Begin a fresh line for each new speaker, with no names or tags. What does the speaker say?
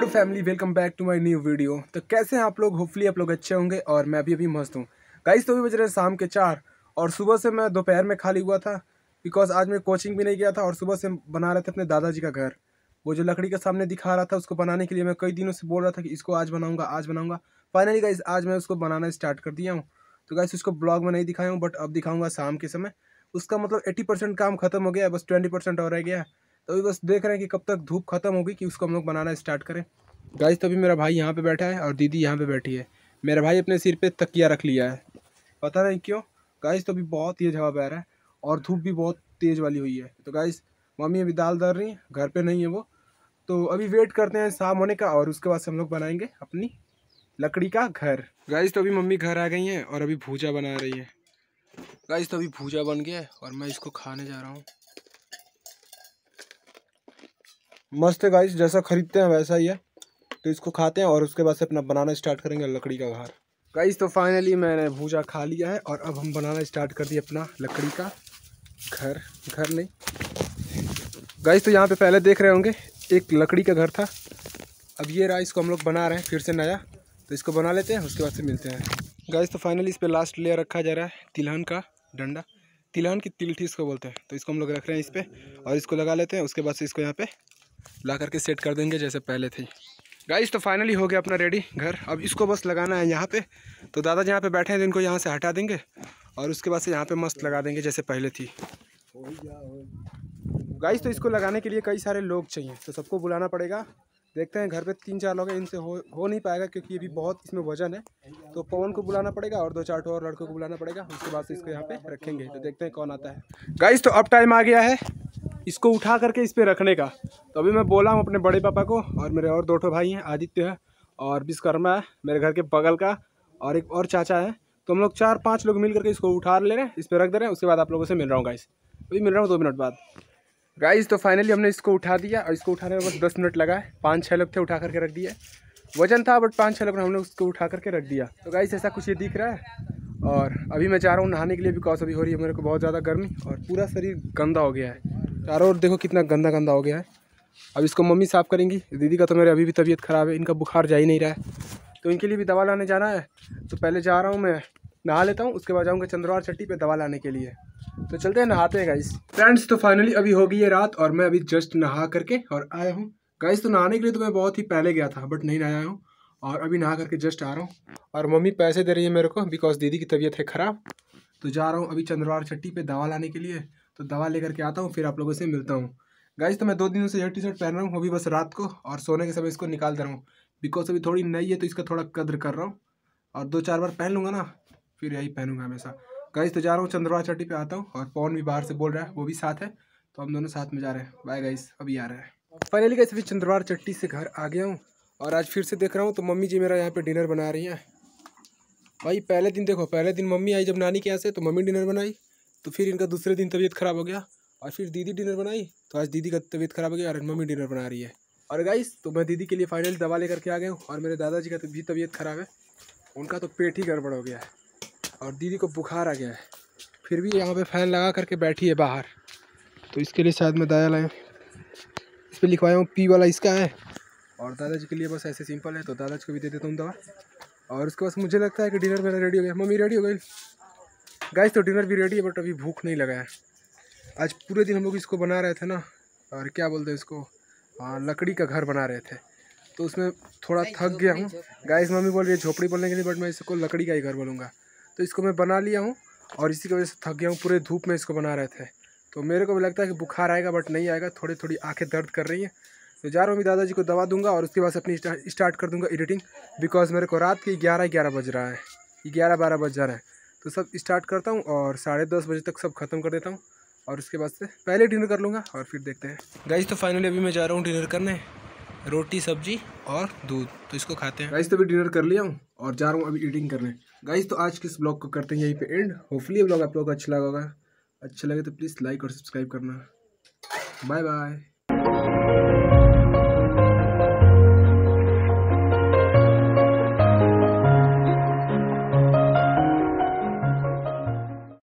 Family, welcome back to my new video. तो कैसे हैं आप लोग? होपफुली आप लोग अच्छे होंगे और मैं भी अभी मस्त हूँ गाइस। तो अभी बज रहे शाम के 4 और सुबह से मैं दोपहर में खाली हुआ था बिकॉज आज मैं कोचिंग भी नहीं गया था और सुबह से बना रहे थे अपने दादाजी का घर। वो जो लकड़ी के सामने दिखा रहा था उसको बनाने के लिए मैं कई दिनों से बोल रहा था कि इसको आज बनाऊंगा आज बनाऊंगा। फाइनली गाइस आज मैं उसको बनाना स्टार्ट कर दिया हूँ। तो गाइस उसको ब्लॉग में नहीं दिखाया हूँ बट अब दिखाऊंगा शाम के समय। उसका मतलब 80% काम खत्म हो गया है, बस 20% और रह गया है। तो अभी बस देख रहे हैं कि कब तक धूप खत्म होगी कि उसको हम लोग बनाना स्टार्ट करें। गाइस तो अभी मेरा भाई यहाँ पे बैठा है और दीदी यहाँ पे बैठी है। मेरा भाई अपने सिर पे तकिया रख लिया है, पता नहीं क्यों। गाइस तो अभी बहुत तेज हवा बह रहा है और धूप भी बहुत तेज वाली हुई है। तो गाइस मम्मी अभी दाल दर रही है, घर पे नहीं है वो। तो अभी वेट करते हैं शाम होने का और उसके बाद से हम लोग बनाएंगे अपनी लकड़ी का घर। गाइस तो अभी मम्मी घर आ गई हैं और अभी भूजा बना रही है। गाइस तो अभी भूजा बन गया है और मैं इसको खाने जा रहा हूँ। मस्त है गाइस, जैसा खरीदते हैं वैसा ही है। तो इसको खाते हैं और उसके बाद से अपना बनाना स्टार्ट करेंगे लकड़ी का घर। गाइस तो फाइनली मैंने भूजा खा लिया है और अब हम बनाना स्टार्ट कर दिए अपना लकड़ी का घर। घर नहीं गाइस, तो यहाँ पे पहले देख रहे होंगे एक लकड़ी का घर था। अब ये रहा, इसको हम लोग बना रहे हैं फिर से नया। तो इसको बना लेते हैं, उसके बाद से मिलते हैं। गाइस तो फाइनली इस पर लास्ट लेयर रखा जा रहा है तिलहन का डंडा। तिलहन की तिलठी इसको बोलते हैं। तो इसको हम लोग रख रहे हैं इस पर और इसको लगा लेते हैं। उसके बाद से इसको यहाँ पे ला करके सेट कर देंगे जैसे पहले थी। गाइस तो फाइनली हो गया अपना रेडी घर। अब इसको बस लगाना है यहाँ पे। तो दादा यहाँ पे बैठे हैं तो इनको यहाँ से हटा देंगे और उसके बाद से यहाँ पे मस्त लगा देंगे जैसे पहले थी। गाइस तो इसको लगाने के लिए कई सारे लोग चाहिए, तो सबको बुलाना पड़ेगा। देखते हैं, घर पे 3-4 लोग हैं, इनसे हो नहीं पाएगा क्योंकि ये भी बहुत इसमें वजन है। तो पवन को बुलाना पड़ेगा और 2-4 और लड़कों को बुलाना पड़ेगा। उसके बाद से इसको यहाँ पे रखेंगे। तो देखते हैं कौन आता है। गाइस तो अब टाइम आ गया है इसको उठा करके इस पर रखने का। तो अभी मैं बोला हूँ अपने बड़े पापा को और मेरे और 2 भाई हैं, आदित्य है और विश्वकर्मा है मेरे घर के बगल का, और एक और चाचा है। तो हम लोग 4-5 लोग मिल करके इसको उठा ले रहे हैं, इस पर रख दे रहे हैं। उसके बाद आप लोगों से मिल रहा हूँ गाइस। अभी मिल रहा हूँ 2 मिनट बाद। गाइस तो फाइनली हमने इसको उठा दिया और इसको उठाने में बस 10 मिनट लगा है। 5-6 लोग थे, उठा करके रख दिया। वजन था बट 5-6 लोग हमने उसको उठा करके रख दिया। तो गाइस ऐसा कुछ ये दिख रहा है। और अभी मैं जा रहा हूँ नहाने के लिए बिकॉज अभी हो रही है मेरे को बहुत ज़्यादा गर्मी और पूरा शरीर गंदा हो गया है। चारों ओर देखो कितना गंदा गंदा हो गया है। अब इसको मम्मी साफ़ करेंगी। दीदी का तो मेरे अभी भी तबीयत ख़राब है, इनका बुखार जा ही नहीं रहा है। तो इनके लिए भी दवा लाने जाना है। तो पहले जा रहा हूँ मैं, नहा लेता हूँ, उसके बाद जाऊँगा चंद्रवार चट्टी पे दवा लाने के लिए। तो चलते हैं, नहाते हैं गाइस। फ्रेंड्स तो फाइनली अभी हो गई है रात और मैं अभी जस्ट नहा करके और आया हूँ। गाइस तो नहाने के लिए तो मैं बहुत ही पहले गया था बट नहीं नहाया हूँ और अभी नहा करके जस्ट आ रहा हूँ। और मम्मी पैसे दे रही है मेरे को बिकॉज दीदी की तबीयत है ख़राब। तो जा रहा हूँ अभी चंद्रवार चट्टी पे दवा लाने के लिए। तो दवा लेकर के आता हूँ, फिर आप लोगों से मिलता हूँ। गाइस तो मैं 2 दिनों से यह टी-शर्ट पहन रहा हूँ, अभी बस रात को और सोने के समय इसको निकाल दे रहा हूँ बिकॉज अभी थोड़ी नई है तो इसका थोड़ा कद्र कर रहा हूँ। और 2-4 बार पहन लूँगा ना फिर यही पहनूंगा हमेशा। गाइस तो जा रहा हूँ चंद्रवार चट्टी पे आता हूँ और पवन भी बाहर से बोल रहा है, वो भी साथ है। तो हम दोनों साथ में जा रहे हैं। बाय गाइस, अभी आ रहे हैं। फाइनली गाइस अभी चंद्रवार चट्टी से घर आ गया हूँ और आज फिर से देख रहा हूँ तो मम्मी जी मेरा यहाँ पे डिनर बना रही हैं। भाई पहले दिन देखो, पहले दिन मम्मी आई जब नानी के यहाँ से तो मम्मी डिनर बनाई। तो फिर इनका दूसरे दिन तबीयत ख़राब हो गया और फिर दीदी डिनर बनाई। तो आज दीदी का तबीयत ख़राब हो गया और मम्मी डिनर बना रही है। और गाइस तो मैं दीदी के लिए फाइनली दवा लेकर के आ गया हूँ और मेरे दादाजी का भी तबीयत ख़राब है, उनका तो पेट ही गड़बड़ हो गया है और दीदी को बुखार आ गया है। फिर भी यहाँ पे फ़ैन लगा करके बैठी है बाहर। तो इसके लिए शायद मैं दया लाया, इस पर लिखवाया हूँ पी वाला इसका है। और दादाजी के लिए बस ऐसे सिंपल है, तो दादाजी को भी दे देता हूँ दवा। और उसके बाद मुझे लगता है कि डिनर मेरा रेडी हो गया। मम्मी रेडी हो गई गाइस, तो डिनर भी रेडी है बट अभी भूख नहीं लगा है। आज पूरे दिन हम लोग इसको बना रहे थे ना, और क्या बोलते हैं इसको, लकड़ी का घर बना रहे थे। तो उसमें थोड़ा थक गया हूँ गाइस। मम्मी बोल रही है झोपड़ी बोलने के लिए बट मैं इसको लकड़ी का ही घर बोलूँगा। तो इसको मैं बना लिया हूँ और इसी की वजह से थक गया हूँ। पूरे धूप में इसको बना रहे थे तो मेरे को भी लगता है कि बुखार आएगा बट नहीं आएगा, थोड़ी थोड़ी आँखें दर्द कर रही हैं। तो जा रहा हूँ अभी दादाजी को दवा दूंगा और उसके बाद अपनी स्टार्ट कर दूंगा एडिटिंग बिकॉज मेरे को रात के 11 बज रहा है, 11-12 बज जा रहा है। तो सब स्टार्ट करता हूँ और 10:30 बजे तक सब खत्म कर देता हूँ और उसके बाद से पहले डिनर कर लूँगा और फिर देखते हैं। गाइस तो फाइनली अभी मैं जा रहा हूँ डिनर करने, रोटी सब्जी और दूध। तो इसको खाते हैं। गाइस तो अभी डिनर कर लिया हूँ और जा रहा हूँ अभी एडिटिंग करने। गाइस तो आज के इस ब्लॉग को करते हैं यहीं पे एंड। होपफुली ब्लॉग आप लोगों को अच्छा लगा होगा। अच्छा लगे तो प्लीज़ लाइक और सब्सक्राइब करना। Bye bye.